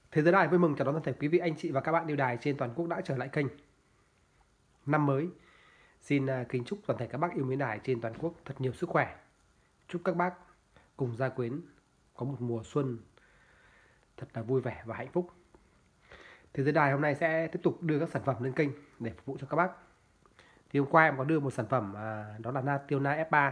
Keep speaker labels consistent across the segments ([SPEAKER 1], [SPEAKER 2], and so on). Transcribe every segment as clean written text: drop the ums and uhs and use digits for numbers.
[SPEAKER 1] Thế giới đài vui mừng chào đón toàn thể quý vị anh chị và các bạn yêu đài trên toàn quốc đã trở lại kênh. Năm mới, xin kính chúc toàn thể các bác yêu mến đài trên toàn quốc thật nhiều sức khỏe. Chúc các bác cùng gia quyến có một mùa xuân thật là vui vẻ và hạnh phúc. Thế giới đài hôm nay sẽ tiếp tục đưa các sản phẩm lên kênh để phục vụ cho các bác. Thì hôm qua em có đưa một sản phẩm đó là Nationa F3.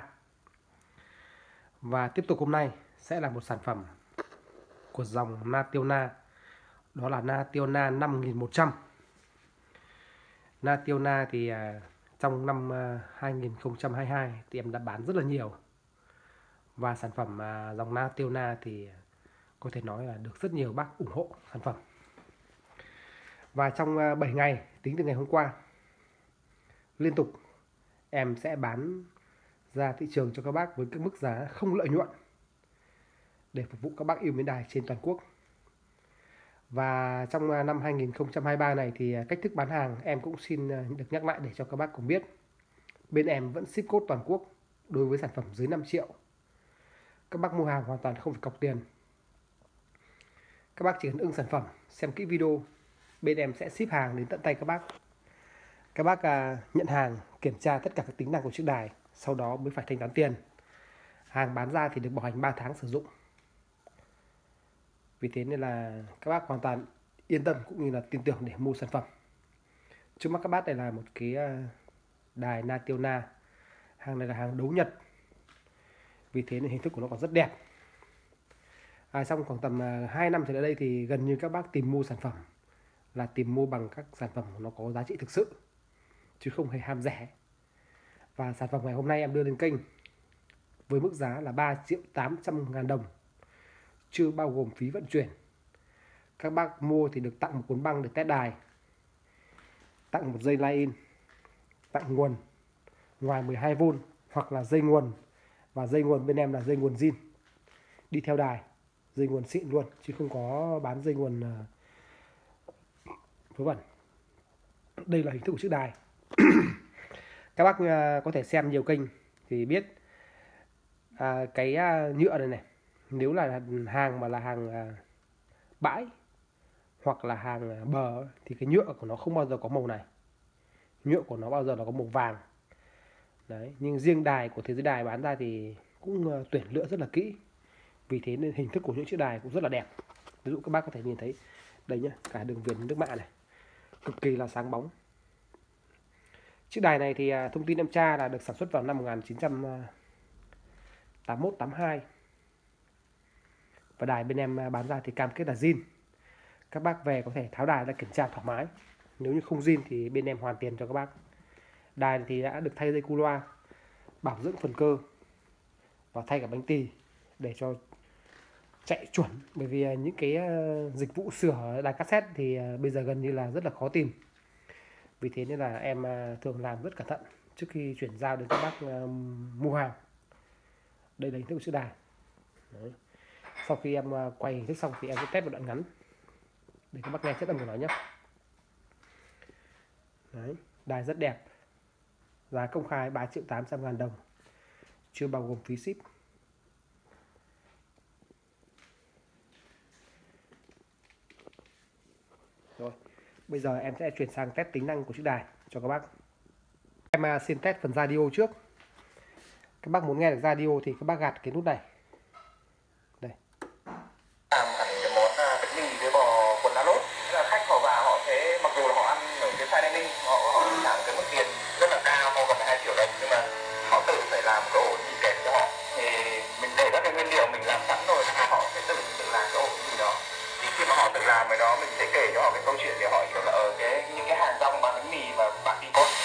[SPEAKER 1] Và tiếp tục hôm nay sẽ là một sản phẩm của dòng Nationa, đó là Nationa 5100. Nationa thì trong năm 2022 thì em đã bán rất là nhiều. Và sản phẩm dòng Nationa thì có thể nói là được rất nhiều bác ủng hộ sản phẩm. Và trong 7 ngày tính từ ngày hôm qua, liên tục em sẽ bán ra thị trường cho các bác với cái mức giá không lợi nhuận để phục vụ các bác yêu mến đài trên toàn quốc. Và trong năm 2023 này thì cách thức bán hàng em cũng xin được nhắc lại để cho các bác cùng biết. Bên em vẫn ship code toàn quốc đối với sản phẩm dưới 5 triệu. Các bác mua hàng hoàn toàn không phải cọc tiền. Các bác chỉ cần ưng sản phẩm, xem kỹ video, bên em sẽ ship hàng đến tận tay các bác. Các bác nhận hàng, kiểm tra tất cả các tính năng của chiếc đài, sau đó mới phải thanh toán tiền. Hàng bán ra thì được bảo hành 3 tháng sử dụng. Vì thế nên là các bác hoàn toàn yên tâm cũng như là tin tưởng để mua sản phẩm. Trước mắt các bác đây là một cái đài Nationa. Hàng này là hàng đấu Nhật. Vì thế nên hình thức của nó còn rất đẹp. Trong khoảng tầm 2 năm trở lại đây thì gần như các bác tìm mua sản phẩm là tìm mua bằng các sản phẩm nó có giá trị thực sự, chứ không hề ham rẻ. Và sản phẩm ngày hôm nay em đưa lên kênh với mức giá là 3.800.000 đồng, chưa bao gồm phí vận chuyển. Các bác mua thì được tặng một cuốn băng để test đài, tặng một dây line-in, tặng nguồn ngoài 12V hoặc là dây nguồn. Và dây nguồn bên em là dây nguồn zin đi theo đài, dây nguồn xịn luôn, chứ không có bán dây nguồn vớ vẩn. Đây là hình thức của chiếc đài. Các bác có thể xem nhiều kênh thì biết cái nhựa này, nếu là hàng mà là hàng bãi hoặc là hàng bờ thì cái nhựa của nó không bao giờ có màu này. Nhựa của nó bao giờ nó có màu vàng. Đấy, nhưng riêng đài của thế giới đài bán ra thì cũng tuyển lựa rất là kỹ. Vì thế nên hình thức của những chiếc đài cũng rất là đẹp. Ví dụ các bác có thể nhìn thấy đây nhá, cả đường viền nước mạ này cực kỳ là sáng bóng. Chiếc đài này thì thông tin em tra là được sản xuất vào năm 1981-82. Và đài bên em bán ra thì cam kết là zin. Các bác về có thể tháo đài ra kiểm tra thoải mái. Nếu như không zin thì bên em hoàn tiền cho các bác. Đài thì đã được thay dây cu loa, bảo dưỡng phần cơ và thay cả bánh tì để cho chạy chuẩn. Bởi vì những cái dịch vụ sửa đài cassette thì bây giờ gần như là rất là khó tìm. Vì thế nên là em thường làm rất cẩn thận trước khi chuyển giao đến các bác mua hàng. Đây là hình thức của chiếc đài. Đấy. Sau khi em quay hình thức xong thì em sẽ test một đoạn ngắn để các bác nghe chất âm của nó nhé. Đấy, đài rất đẹp. Giá công khai 3.800.000 đồng, chưa bao gồm phí ship. Rồi, bây giờ em sẽ chuyển sang test tính năng của chiếc đài cho các bác. Em xin test phần radio trước. Các bác muốn nghe được radio thì các bác gạt cái nút này. Đây.
[SPEAKER 2] Làm hẳn cái món bánh mì với bò cuốn lá lốt. Là khách họ vào họ sẽ, mặc dù là họ ăn ở cái fine dining, họ trả cái mức tiền rất là cao, gần 2 triệu đồng, nhưng mà họ tự phải làm cái ổ mì kẹp cho họ. Thì mình để các cái nguyên liệu mình làm sẵn rồi, họ sẽ tự làm cái ổ mì đó. Thì khi mà họ tự làm cái đó, mình sẽ kể cho họ cái câu chuyện để họ hiểu là ở những cái hàng rong bán bánh mì mà bạn đi cốt.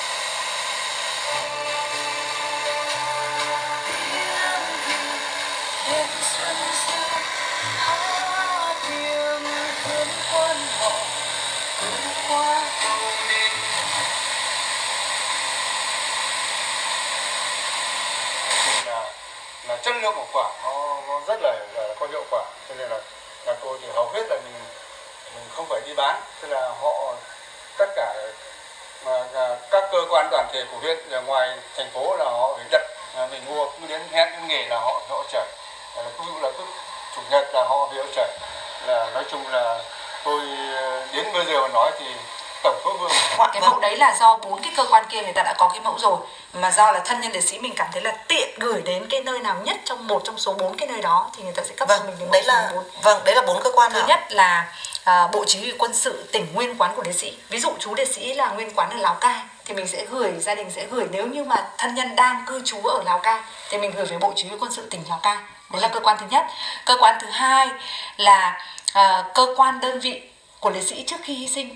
[SPEAKER 3] Là chất lượng của quả nó rất là có hiệu quả, cho nên là cô thì hầu hết là mình không phải đi bán, tức là họ tất cả các cơ quan đoàn thể của huyện ở ngoài thành phố là họ phải đặt mình mua, cứ đến hẹn đến nghề là họ chở. Ví dụ là cứ chủ nhật là họ về họ chở. Là nói chung là cô Tôi đến bây giờ mà nói thì tổng số vương.
[SPEAKER 4] Cái mẫu đấy là do 4 cái cơ quan kia người ta đã có cái mẫu rồi, mà do là thân nhân liệt sĩ mình cảm thấy là tiện gửi đến cái nơi nào nhất trong một trong số 4 cái nơi đó thì người ta sẽ cấp cho mình cái mẫu
[SPEAKER 5] đấy là
[SPEAKER 4] 4.
[SPEAKER 5] Vâng, đấy là 4 cơ quan.
[SPEAKER 4] Thứ nhất là Bộ Chỉ huy Quân sự tỉnh nguyên quán của liệt sĩ. Ví dụ chú liệt sĩ là nguyên quán ở Lào Cai thì mình sẽ gửi, gia đình sẽ gửi, nếu như mà thân nhân đang cư trú ở Lào Cai thì mình gửi về Bộ Chỉ huy Quân sự tỉnh Lào Cai. Đấy là cơ quan thứ nhất. Cơ quan thứ hai là cơ quan đơn vị của liệt sĩ trước khi hy sinh.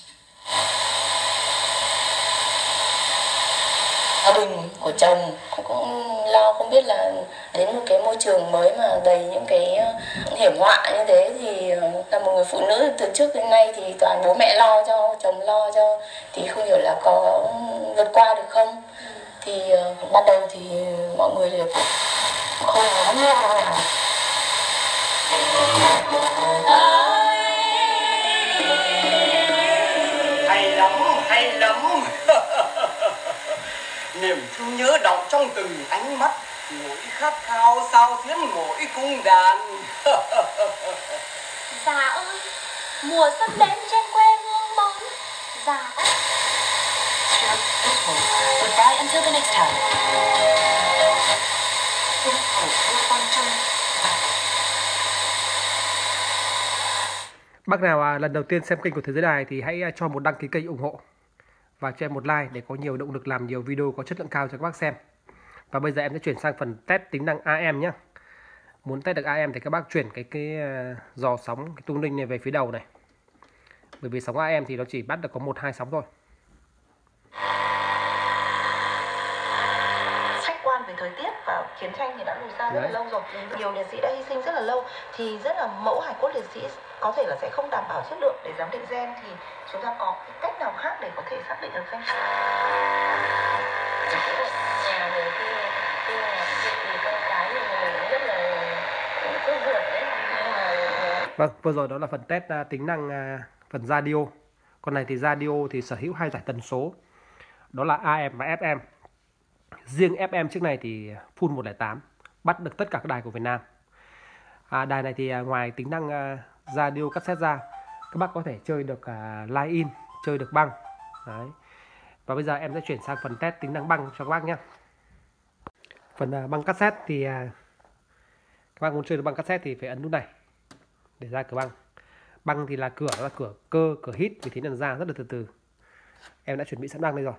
[SPEAKER 6] Gia đình của chồng cũng lo không biết là đến một cái môi trường mới mà đầy những cái hiểm họa như thế, thì là một người phụ nữ từ trước đến nay thì toàn bố mẹ lo cho, chồng lo cho, thì không hiểu là có vượt qua được không. Thì ban đầu thì mọi người đều không nói nhiều nào.
[SPEAKER 7] Hay lắm. Niềm thương nhớ đọng trong từng ánh mắt, mỗi khát khao sao xuyến mỗi cung đàn.
[SPEAKER 8] Dạ ơi, mùa xuân đến trên quê hương bóng. Dạ.
[SPEAKER 4] Goodbye until the next time.
[SPEAKER 1] Bác nào lần đầu tiên xem kênh của Thế Giới Đài thì hãy cho một đăng ký kênh ủng hộ và cho em một like để có nhiều động lực làm nhiều video có chất lượng cao cho các bác xem. Và bây giờ em sẽ chuyển sang phần test tính năng AM nhé. Muốn test được AM thì các bác chuyển cái dò sóng, cái tung ninh này về phía đầu này. Bởi vì sóng AM thì nó chỉ bắt được có 1-2 sóng thôi.
[SPEAKER 5] Khách quan về thời tiết và chiến tranh thì đã lùi xa rất là lâu rồi. Nhiều liệt sĩ đã hy sinh rất là lâu, thì rất là mẫu hài cốt liệt sĩ có thể là sẽ không đảm bảo chất lượng để giám định gen, thì chúng ta có cái cách nào khác để có thể xác định được gen?
[SPEAKER 6] Nhà mình khi thì con cái mình rất là sốt ruột đấy.
[SPEAKER 1] Vâng, vừa rồi đó là phần test tính năng phần radio. Con này thì radio thì sở hữu 2 giải tần số, đó là AM và FM. Riêng FM trước này thì full 108, bắt được tất cả các đài của Việt Nam. Đài này thì ngoài tính năng radio cassette ra, các bác có thể chơi được line in, chơi được băng. Đấy. Và bây giờ em sẽ chuyển sang phần test tính năng băng cho các bác nhé. Phần băng cassette thì các bác muốn chơi được băng cassette thì phải ấn nút này để ra cửa băng. Băng thì là cửa, đó là cửa cơ, cửa hít, vì thế nên ra rất là từ từ. Em đã chuẩn bị sẵn băng đây rồi.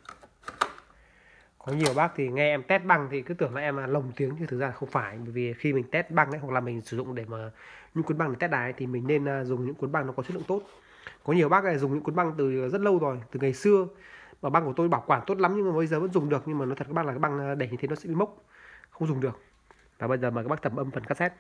[SPEAKER 1] Có nhiều bác thì nghe em test băng thì cứ tưởng là em lồng tiếng, nhưng thực ra không phải. Bởi vì khi mình test băng ấy, hoặc là mình sử dụng để mà những cuốn băng để test đài ấy, thì mình nên dùng những cuốn băng nó có chất lượng tốt. Có nhiều bác này dùng những cuốn băng từ rất lâu rồi, từ ngày xưa, mà băng của tôi bảo quản tốt lắm nhưng mà bây giờ vẫn dùng được. Nhưng mà nói thật các bác là cái băng để như thế nó sẽ bị mốc, không dùng được. Và bây giờ mời các bác tầm âm phần cassette.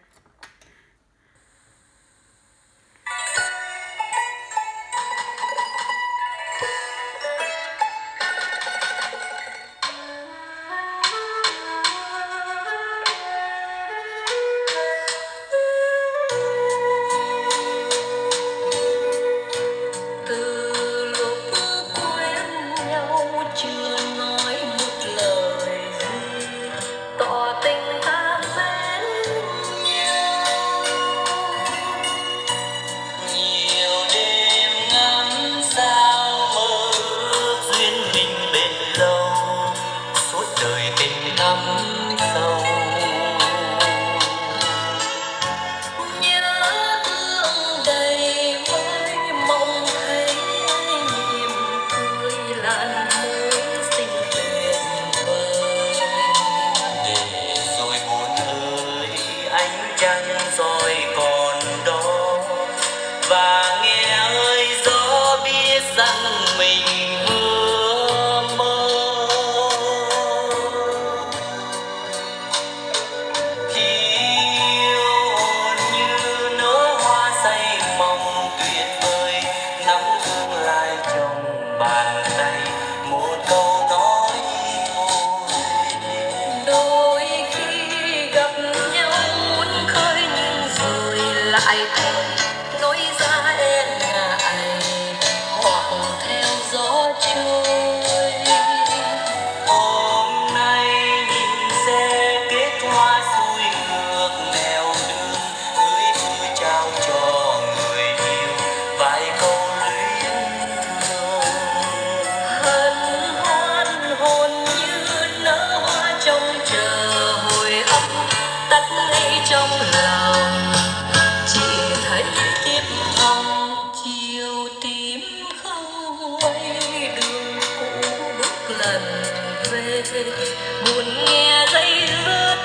[SPEAKER 9] thấy tiếp hồng chiều tím không quay đường cũ bước lần về buồn nghe dây rớt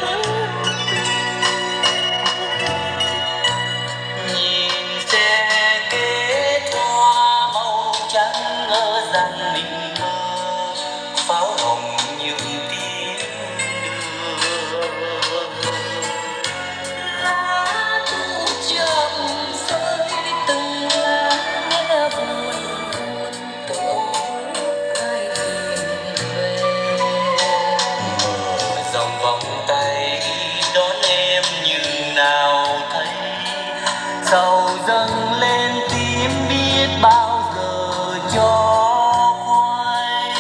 [SPEAKER 10] nhìn xe kế hoa màu trắng ngỡ rằng mình mơ pháo hồng như tiếng đưa
[SPEAKER 9] lá thu chậm rơi từng lá nghe buồn buồn tưởng ai về
[SPEAKER 10] dòng vòng tay đón em như nào thấy sầu dâng lên tím biết bao giờ cho khoai.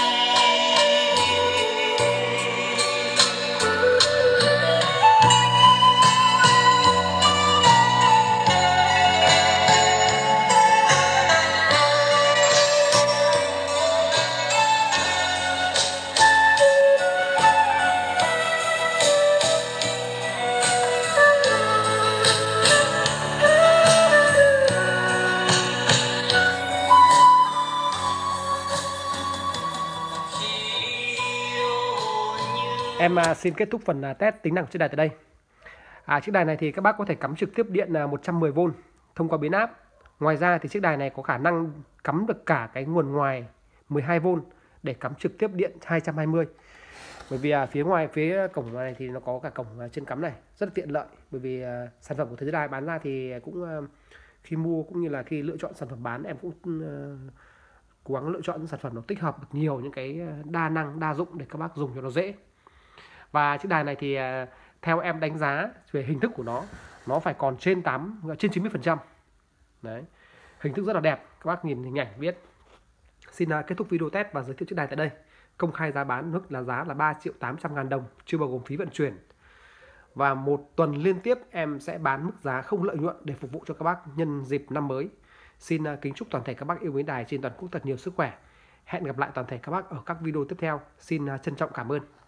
[SPEAKER 1] Em xin kết thúc phần test tính năng chiếc đài tại đây. Chiếc đài này thì các bác có thể cắm trực tiếp điện 110V thông qua biến áp. Ngoài ra thì chiếc đài này có khả năng cắm được cả cái nguồn ngoài 12V để cắm trực tiếp điện 220. Bởi vì phía cổng này thì nó có cả cổng chân cắm này, rất là tiện lợi. Bởi vì sản phẩm của Thế Giới Đài bán ra thì cũng khi mua cũng như là khi lựa chọn sản phẩm bán, em cũng cố gắng lựa chọn những sản phẩm nó tích hợp được nhiều những cái đa năng, đa dụng để các bác dùng cho nó dễ. Và chiếc đài này thì theo em đánh giá về hình thức của nó phải còn trên 90%. Đấy. Hình thức rất là đẹp, các bác nhìn hình ảnh biết. Xin kết thúc video test và giới thiệu chiếc đài tại đây. Công khai giá bán mức là giá là 3.800.000 đồng, chưa bao gồm phí vận chuyển. Và một tuần liên tiếp em sẽ bán mức giá không lợi nhuận để phục vụ cho các bác nhân dịp năm mới. Xin kính chúc toàn thể các bác yêu mến đài trên toàn quốc thật nhiều sức khỏe. Hẹn gặp lại toàn thể các bác ở các video tiếp theo. Xin trân trọng cảm ơn.